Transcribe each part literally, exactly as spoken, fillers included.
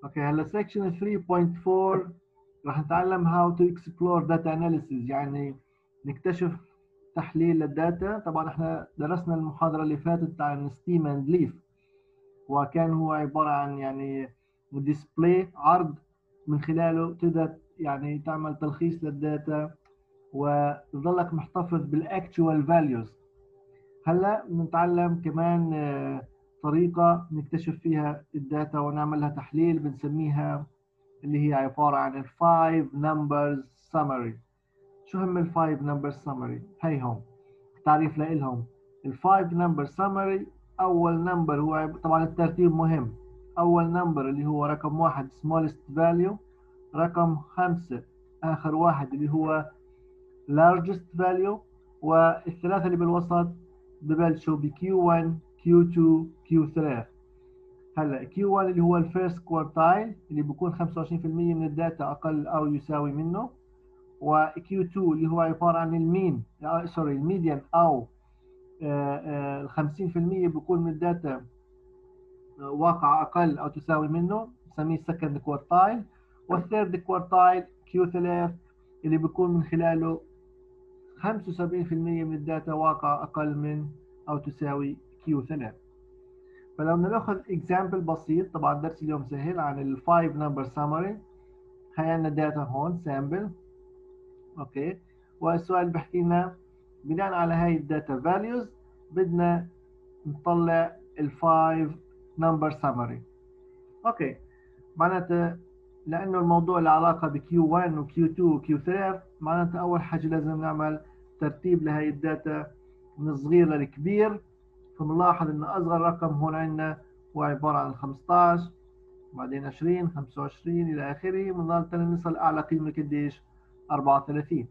اوكي هلا سيكشن ثلاثة نقطة أربعة راح نتعلم how to explore data analysis، يعني نكتشف تحليل للداتا. طبعا احنا درسنا المحاضرة اللي فاتت عن ستيم اند ليف، وكان هو عبارة عن يعني ديسبلاي، عرض من خلاله تقدر يعني تعمل تلخيص للداتا وتظلك محتفظ بالاكتوال فاليوز. هلا بنتعلم كمان آه، طريقة نكتشف فيها الداتا ونعمل لها تحليل بنسميها اللي هي عبارة عن الفايف نمبرز سمري. شو هم الفايف نمبرز سمري؟ هيهم تعريف لإلهم. الفايف نمبر سمري، أول نمبر هو طبعا الترتيب مهم. أول نمبر اللي هو رقم واحد smallest value، رقم خمسة آخر واحد اللي هو largest value، والثلاثة اللي بالوسط ببلشوا ب كيو واحد كيو اثنين كيو ثلاثة. هلا كيو واحد اللي هو الفيرست كوارتايل اللي بيكون خمسة وعشرين بالمية من الداتا أقل أو يساوي منه، وكيو اثنين اللي هو عبارة عن المين آه سوري الميديان أو ال خمسين بالمية بيكون من الداتا واقع أقل أو تساوي منه، نسميه سكند كوارتايل. والثيرد كوارتايل كيو ثلاثة اللي بيكون من خلاله خمسة وسبعين بالمية من الداتا واقع أقل من أو تساوي كيو ثلاثة. فلو ناخذ اكزامبل بسيط، طبعا درس اليوم سهل عن الفايف نمبر سامري. هي عندنا داتا هون سامبل، اوكي، والسؤال بحكي لنا بناء على هاي الداتا فاليوز بدنا نطلع الفايف نمبر سامري. اوكي، معناته لانه الموضوع له علاقه بكيو واحد وكيو اثنين وكيو ثلاثة، معناته اول حاجه لازم نعمل ترتيب لهي الداتا من الصغير للكبير. فبنلاحظ ان اصغر رقم هون عندنا هو عباره عن خمسة عشر، بعدين عشرين، خمسة وعشرين الى اخره، بنضل نصل اعلى قيمه قديش؟ أربعة وثلاثين.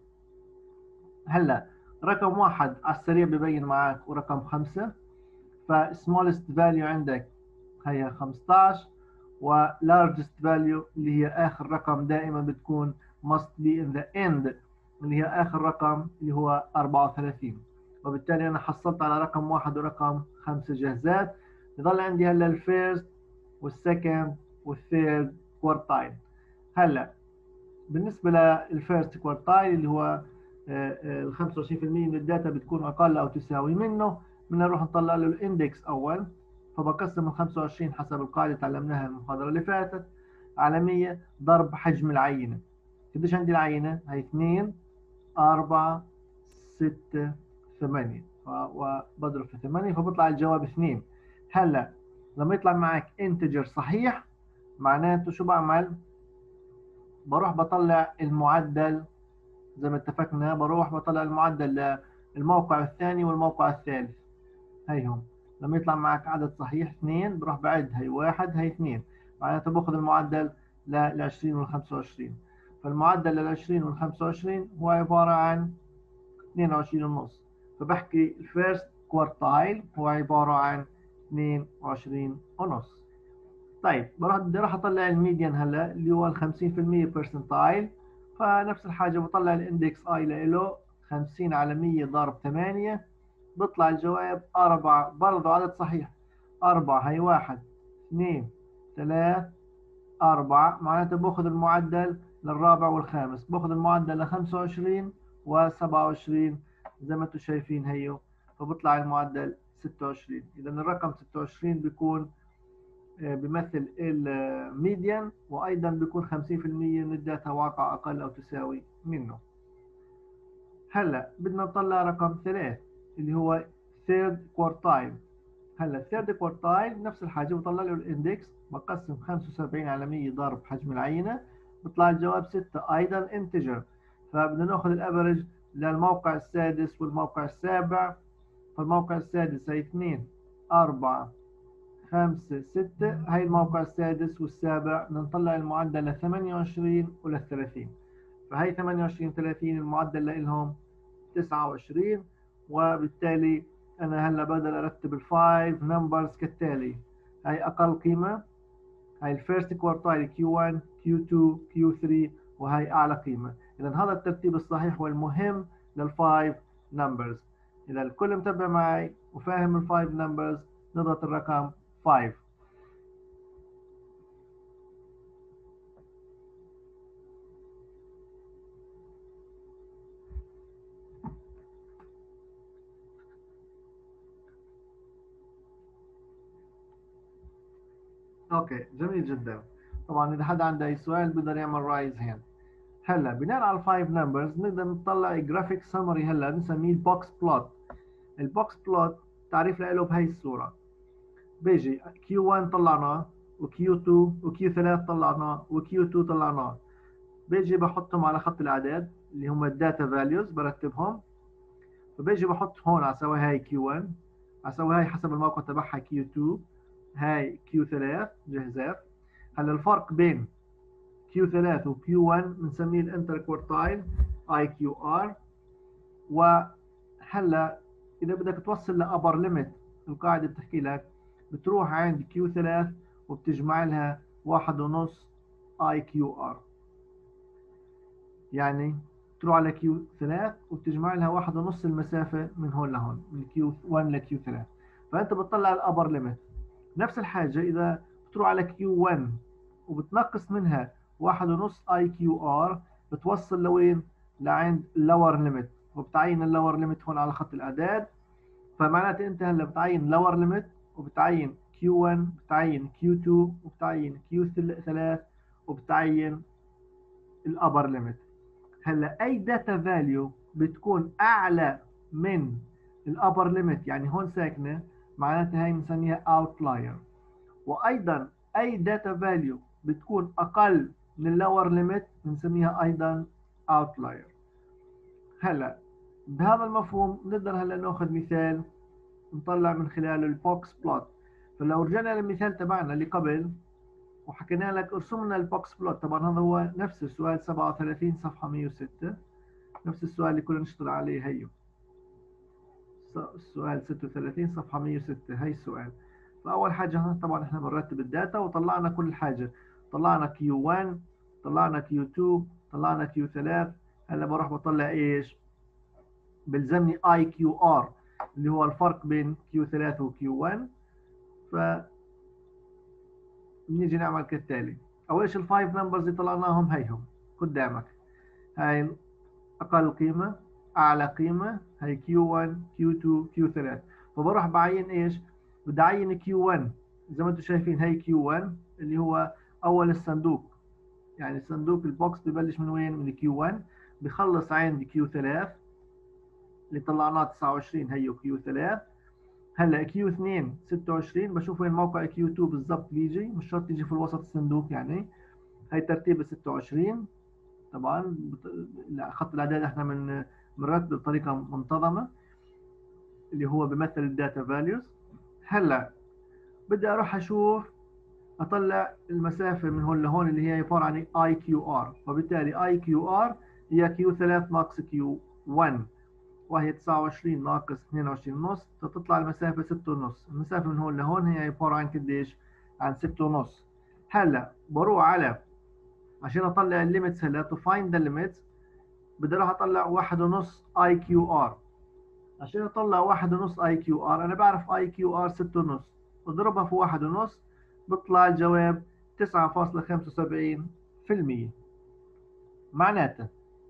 هلا رقم واحد على السريع ببين معك ورقم خمسة، فسمولست فاليو عندك هي خمسة عشر، ولارجست فاليو اللي هي اخر رقم دائما بتكون must be in the end اللي هي اخر رقم اللي هو أربعة وثلاثين. وبالتالي انا حصلت على رقم واحد ورقم خمسة جاهزات. يضل عندي هلا الفيرست والسكند والثيرد كوارتايل. هلا بالنسبه للفيرست كوارتايل اللي هو ال خمسة وعشرين بالمية من الداتا بتكون اقل او تساوي منه، بدنا نروح نطلع له الاندكس اول. فبقسم ال خمسة وعشرين حسب القاعده تعلمناها المحاضره اللي فاتت على مية ضرب حجم العينه. قديش عندي العينه؟ هي اثنين أربعة ستة ثمانية، وبضرب في ثمانية فبطلع الجواب اثنين. هلا لما يطلع معك انتجر صحيح معناته شو بعمل؟ بروح بطلع المعدل زي ما اتفقنا، بروح بطلع المعدل للموقع الثاني والموقع الثالث. هيهم لما يطلع معك عدد صحيح اثنين بروح بعد هي واحد هي اثنين، معناته باخذ المعدل لل عشرين وال خمسة وعشرين. فالمعدل لل عشرين وال خمسة وعشرين هو عبارة عن اثنين وعشرين ونص. فبحكي الفيرست كوارتايل هو عبارة عن اثنين وعشرين ونص. طيب بدي راح اطلع الميديان هلا اللي هو ال خمسين بالمية بيرسنتايل. فنفس الحاجة بطلع الاندكس اي له خمسين على مية ضرب ثمانية، بيطلع الجواب أربعة، برضه عدد صحيح. أربعة هي واحد اثنين ثلاث أربعة، معناته باخذ المعدل للرابع والخامس، باخذ المعدل ل خمسة وعشرين وسبعة وعشرين زي ما انتم شايفين هيو، فبطلع المعدل ستة وعشرين. إذا الرقم ستة وعشرين بيكون بيمثل الميديان، وأيضا بيكون خمسين بالمية من الداتا واقع أقل أو تساوي منه. هلا بدنا نطلع رقم ثلاث اللي هو third quartile. هلا third quartile نفس الحاجة، بطلع له الاندكس، بقسم خمسة وسبعين على مية ضرب حجم العينة، بيطلع الجواب ستة، أيضا انتجر. فبدنا ناخذ الافرج للموقع السادس والموقع السابع. فالموقع السادس هي اثنين أربعة خمسة ستة، هاي الموقع السادس والسابع. بدنا نطلع المعدل ل ثمانية وعشرين ول ثلاثين. فهي ثمانية وعشرين ثلاثين المعدل لهم تسعة وعشرين. وبالتالي أنا هلا بقدر أرتب الفايف نمبرز كالتالي. هاي أقل قيمة، هاي الفيرست كوارتايل كيو واحد كيو اثنين كيو ثلاثة، وهي أعلى قيمة. إذا هذا الترتيب الصحيح والمهم للفايف نمبرز. إذا الكل متابع معي وفاهم الفايف نمبرز نضغط الرقم خمسة. اوكي جميل جدا. طبعا اذا حدا عنده اي سؤال بيقدر يعمل رايز هاند. هلا بناء على الفايف نمبرز نقدر نطلع جرافيك سمري. هلا بنسميه البوكس بلوت. البوكس بلوت تعريف له بهي الصوره. بيجي كيو واحد طلعناه، وكيو اثنين وكيو ثلاثة طلعناه، وكيو اثنين طلعناه. بيجي بحطهم على خط الاعداد اللي هم الداتا فاليوز، برتبهم. فبيجي بحط هون على سوي هاي كيو واحد، على سوي هاي حسب الموقع تبعها كيو اثنين، هاي كيو ثلاثة جهزات. هلا الفرق بين كيو ثلاثة وكيو واحد بنسميه الانتر كوارتايل اي كيو ار. وهلا اذا بدك توصل لابر ليميت، القاعده بتحكي لك بتروح عند كيو ثلاثة وبتجمع لها واحد ونص اي كيو ار. يعني تروح على كيو ثلاثة وبتجمع لها واحد ونص المسافه من هون لهون، من كيو واحد لكيو ثلاثة. فانت بتطلع الابر ليميت. نفس الحاجه اذا بتروح على كيو واحد وبتنقص منها واحد ونص اي كيو ار، بتوصل لوين؟ لعند اللور ليميت، وبتعين اللور ليميت هون على خط الاعداد. فمعناته انت هلا بتعين لور ليميت، وبتعين كيو واحد، بتعين كيو اثنين، وبتعين كيو ثلاثة، وبتعين الابر ليميت. هلا اي داتا فاليو بتكون اعلى من الابر ليميت، يعني هون ساكنه، معناتها هي بنسميها اوتلاير. وايضا اي داتا فاليو بتكون اقل من اللور ليميت بنسميها ايضا اوتلاير. هلا بهذا المفهوم نقدر هلا ناخذ مثال نطلع من خلاله البوكس بلوت. فلو رجعنا للمثال تبعنا اللي قبل وحكينا لك ارسم لنا البوكس بلوت، طبعا هذا هو نفس السؤال سبعة وثلاثين صفحه مئة وستة، نفس السؤال اللي كنا نشتغل عليه. هيو السؤال ستة وثلاثين صفحه مئة وستة، هي السؤال. فاول حاجه طبعا احنا بنرتب الداتا وطلعنا كل حاجه. طلعنا كيو واحد، طلعنا كيو اثنين، طلعنا كيو ثلاثة. هلا بروح بطلع ايش؟ بلزمني اي كيو ار اللي هو الفرق بين كيو ثلاثة وكيو واحد. ف بنيجي نعمل كالتالي. اول شيء الفايف نمبرز اللي طلعناهم هيهم قدامك. هاي اقل قيمه، اعلى قيمه، هي كيو واحد، كيو اثنين، كيو ثلاثة. فبروح بعين ايش؟ بدي اعين كيو واحد. زي ما انتم شايفين هي كيو واحد اللي هو اول الصندوق. يعني الصندوق البوكس ببلش من وين؟ من كيو واحد، بخلص عند كيو ثلاثة اللي طلعناه تسعة وعشرين، هي كيو ثلاثة. هلا كيو اثنين ستة وعشرين، بشوف وين موقع كيو اثنين بالضبط بيجي، مش شرط يجي في الوسط الصندوق يعني. هي ترتيب ستة وعشرين. طبعا خط الاعداد احنا من بنرتب بطريقه منتظمه اللي هو بيمثل الداتا فاليوز. هلا بدي اروح اشوف اطلع المسافه من هون لهون اللي هي عباره عن اي كيو ار. وبالتالي اي كيو ار هي كيو ثلاثة ناقص كيو واحد، وهي تسعة وعشرين ناقص اثنين وعشرين ونص، فتطلع المسافه ستة ونص. المسافه من هون لهون هي عباره عن قديش؟ عن ستة ونص. هلا بروح على عشان اطلع الليميتس. هلا تو فايند ذا ليميتس بدي اروح اطلع واحد ونص اي كيو ار. عشان اطلع واحد ونص اي كيو ار انا بعرف اي كيو ار ستة ونص، اضربها في واحد ونص بطلع الجواب تسعة فاصلة خمسة وسبعين بالمئة. معناته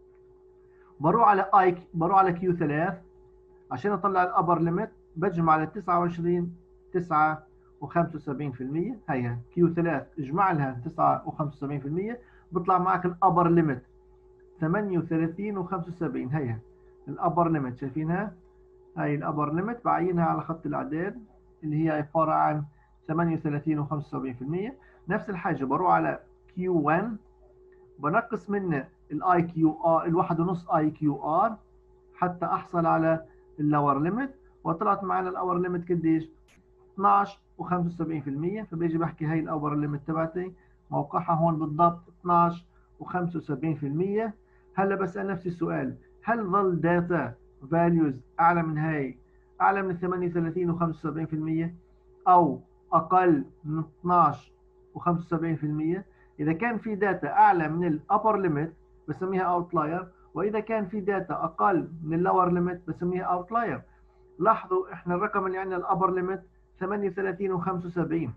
بروح على اي بروح على كيو ثلاثة عشان اطلع الابر ليميت، بجمع على تسعة وعشرين تسعة وخمسة وسبعين بالمئة. هيها كيو ثلاثة اجمع لها تسعة وخمسة وسبعين بالمئة، بطلع معك الابر ليميت ثمانية وثلاثين وخمسة وسبعين. هيها الابر ليميت، شايفينها؟ هاي الابر ليميت بعينها على خط الاعداد اللي هي عباره عن ثمانية وثلاثين وخمسة وسبعين بالمئة. نفس الحاجه بروح على كيو واحد بنقص منه الاي كيو ار الواحد ونص اي كيو ار حتى احصل على اللور ليميت. وطلعت معنا الاور ليميت قديش؟ اثناشر وخمسة وسبعين بالمئة. فبيجي بحكي هاي الاور ليميت تبعتي موقعها هون بالضبط اثناشر وخمسة وسبعين بالمئة. هلا بسال نفسي السؤال، هل ظل داتا فاليوز اعلى من هاي، اعلى من ثمانية وثلاثين وخمسة وسبعين بالمئة او اقل من اثناشر وخمسة وسبعين بالمئة؟ اذا كان في داتا اعلى من الابر ليميت بسميها اوتلاير، واذا كان في داتا اقل من اللور ليميت بسميها اوتلاير. لاحظوا احنا الرقم اللي عندنا الابر ليميت ثمانية وثلاثين وخمسة وسبعين،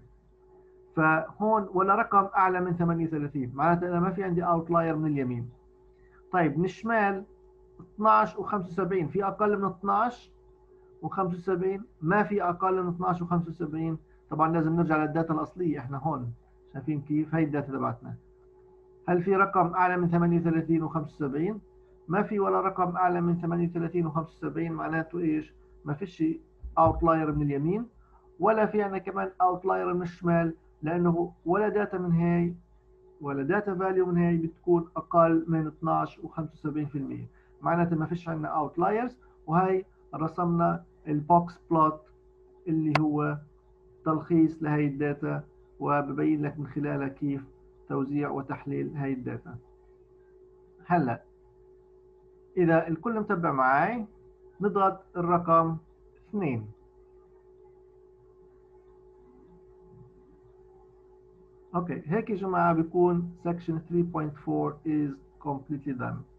فهون ولا رقم اعلى من ثمانية وثلاثين، معناته انا ما في عندي اوتلاير من اليمين. طيب من الشمال اثناشر وخمسة وسبعين، في اقل من اثناشر وخمسة وسبعين؟ ما في اقل من اثناشر وخمسة وسبعين. طبعا لازم نرجع للداتا الأصلية. احنا هون شايفين كيف هي الداتا تبعتنا. هل في رقم أعلى من ثمانية وثلاثين وخمسة وسبعين؟ ما في ولا رقم أعلى من ثمانية وثلاثين وخمسة وسبعين. معناته إيش؟ ما فيش أوتلاير من اليمين ولا في عنا كمان أوتلاير من الشمال، لأنه ولا داتا من هاي ولا داتا فاليو من هاي بتكون أقل من اثناشر وخمسة وسبعين بالمئة. معناته ما فيش عنا أوتلايرز. وهي رسمنا البوكس بلوت اللي هو تلخيص لهي الداتا، وببين لك من خلالها كيف توزيع وتحليل هاي الداتا. هلا إذا الكل متبع معي نضغط الرقم اثنين. اوكي هيك يا جماعة بيكون section three point four is completely done.